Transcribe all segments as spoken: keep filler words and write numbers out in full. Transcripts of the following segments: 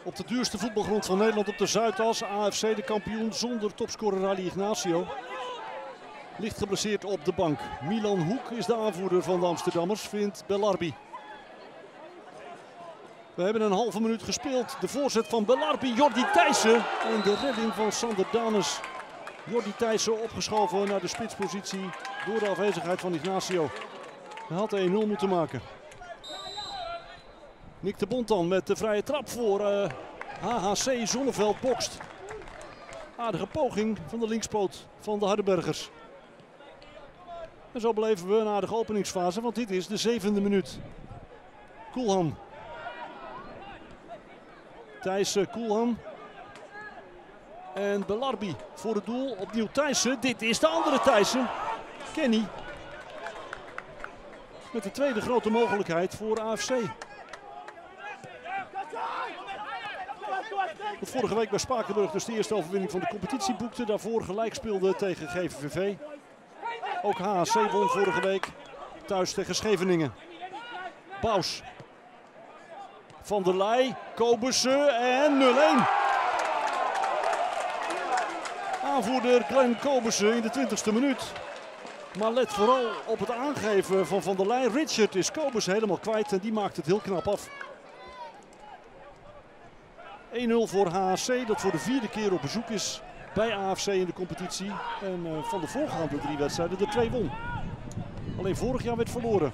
Op de duurste voetbalgrond van Nederland op de Zuidas. A F C de kampioen zonder topscorer Ali Ignacio. Licht geblesseerd op de bank. Milan Hoek is de aanvoerder van de Amsterdammers, vindt Belarbi. We hebben een halve minuut gespeeld. De voorzet van Belarbi, Jordi Thijssen. En de redding van Sander Danes. Jordi Thijssen opgeschoven naar de spitspositie door de afwezigheid van Ignacio. Hij had één nul moeten maken. Nick de Bont dan met de vrije trap voor uh, H H C. Zonneveld bokst. Aardige poging van de linkspoot van de Hardenbergers. En zo beleven we een aardige openingsfase, want dit is de zevende minuut. Koelhan. Thijssen, Koelhan. En Belarbi voor het doel. Opnieuw Thijssen. Dit is de andere Thijssen. Kenny. Met de tweede grote mogelijkheid voor A F C. Dat vorige week bij Spakenburg dus de eerste overwinning van de competitie boekte. Daarvoor gelijk speelde tegen G V V V. Ook H H C won vorige week thuis tegen Scheveningen. Baus. Van der Leij, Kobersen en nul-één. Aanvoerder Glenn Kobersen in de twintigste minuut. Maar let vooral op het aangeven van Van der Leij. Richard is Kobersen helemaal kwijt en die maakt het heel knap af. één nul voor H H C, dat voor de vierde keer op bezoek is bij A F C in de competitie. En uh, van de voorgaande drie wedstrijden de twee won. Alleen vorig jaar werd verloren.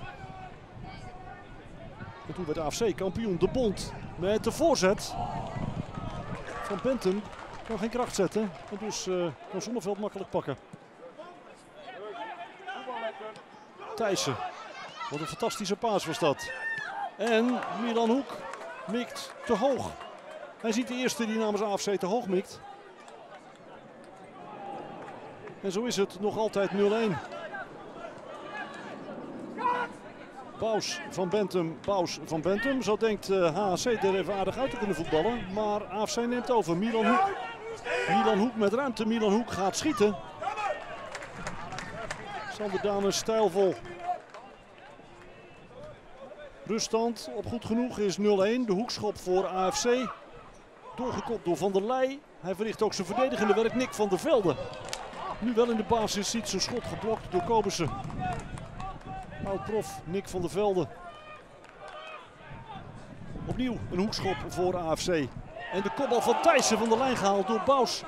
En toen werd A F C kampioen. De Bond met de voorzet van Bentham. Kan geen kracht zetten. En dus uh, kan Zonneveld makkelijk pakken. Thijssen. Wat een fantastische paas was dat. En Milan Hoek mikt te hoog. Hij ziet de eerste die namens A F C te hoog mikt. En zo is het nog altijd nul-één. Baus van Bentham, Baus van Bentham. Zo denkt uh, H H C er even aardig uit te kunnen voetballen. Maar A F C neemt over. Milan Hoek. Milan Hoek met ruimte. Milan Hoek gaat schieten. Sander Danes stijlvol. Ruststand op goed genoeg is nul-één. De hoekschop voor A F C. Doorgekopt door Van der Leij. Hij verricht ook zijn verdedigende werk. Nick van der Velde. Nu wel in de basis ziet zijn schot geblokt door Kobersen. Oud-prof Nick van der Velde. Opnieuw een hoekschop voor A F C. En de kopbal van Thijssen van de lijn gehaald door Baus.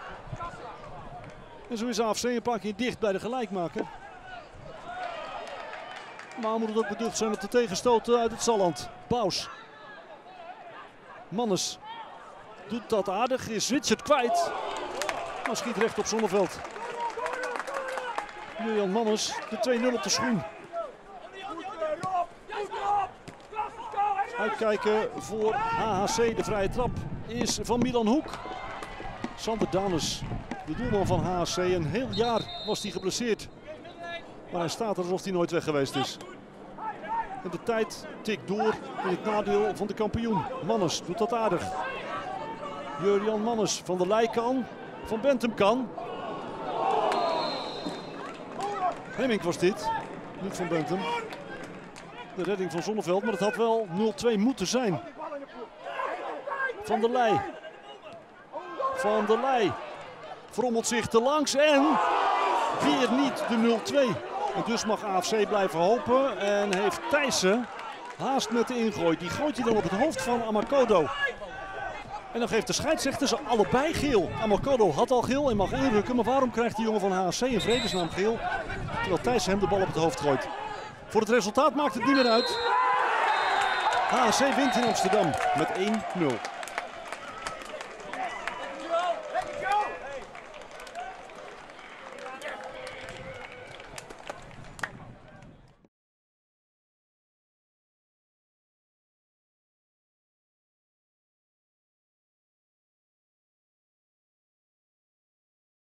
En zo is A F C een paar keer dicht bij de gelijkmaker. Maar moet het ook beducht zijn op de tegenstoten uit het Salland. Baus. Mannes doet dat aardig. Is Richard kwijt. Maar schiet recht op Zonneveld. Julian Mannes de twee nul op de schoen. Uitkijken voor H H C. De vrije trap is van Milan Hoek. Sander Danes, de doelman van H H C. Een heel jaar was hij geblesseerd. Maar hij staat er alsof hij nooit weg geweest is. En de tijd tikt door in het nadeel van de kampioen. Mannes doet dat aardig. Jurian Mannes, Van der Leij kan. Van Bentham kan. Hemming was dit. Niet van Bentham. De redding van Zonneveld, maar het had wel nul-twee moeten zijn. Van der Leij. Van der Leij. Frommelt zich te langs en weer niet de nul-twee. En dus mag A F C blijven hopen en heeft Thijssen haast met de ingooi. Die gooit hij dan op het hoofd van Amakodo. En dan geeft de scheidsrechter ze allebei geel. Amakodo had al geel en mag inrukken, maar waarom krijgt die jongen van H H C in vredesnaam geel? Terwijl Thijssen hem de bal op het hoofd gooit. Voor het resultaat maakt het niet meer uit. H H C wint in Amsterdam met één nul.